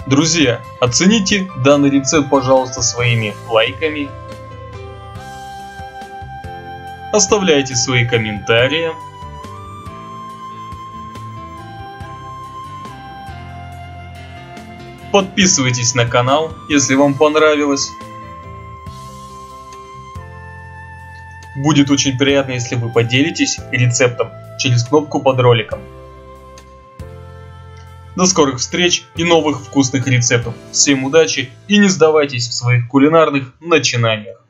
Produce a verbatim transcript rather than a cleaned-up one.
Друзья, оцените данный рецепт, пожалуйста, своими лайками. Оставляйте свои комментарии. Подписывайтесь на канал, если вам понравилось. Будет очень приятно, если вы поделитесь рецептом через кнопку под роликом. До скорых встреч и новых вкусных рецептов. Всем удачи и не сдавайтесь в своих кулинарных начинаниях.